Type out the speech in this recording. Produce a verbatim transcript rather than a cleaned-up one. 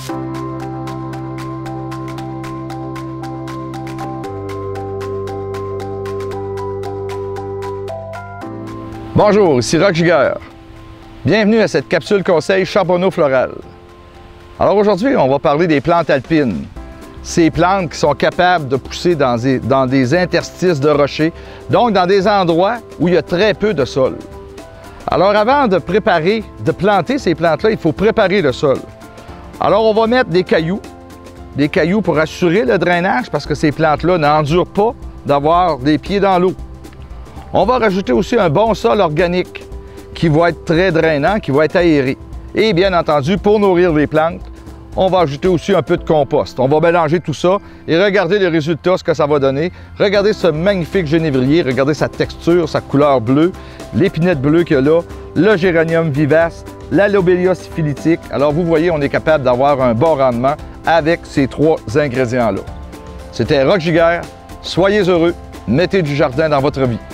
Bonjour, ici Roch Giguère. Bienvenue à cette capsule conseil charbonneau floral. Alors aujourd'hui, on va parler des plantes alpines. Ces plantes qui sont capables de pousser dans des, dans des interstices de rochers, donc dans des endroits où il y a très peu de sol. Alors avant de préparer, de planter ces plantes-là, il faut préparer le sol. Alors on va mettre des cailloux, des cailloux pour assurer le drainage parce que ces plantes-là n'endurent pas d'avoir des pieds dans l'eau. On va rajouter aussi un bon sol organique qui va être très drainant, qui va être aéré. Et bien entendu, pour nourrir les plantes, on va ajouter aussi un peu de compost. On va mélanger tout ça et regarder les résultats, ce que ça va donner. Regardez ce magnifique genévrier, regardez sa texture, sa couleur bleue, l'épinette bleue qu'il y a là, le géranium vivace, la lobelia syphilitique. Alors vous voyez, on est capable d'avoir un bon rendement avec ces trois ingrédients-là. C'était Roch Giguère. Soyez heureux, mettez du jardin dans votre vie.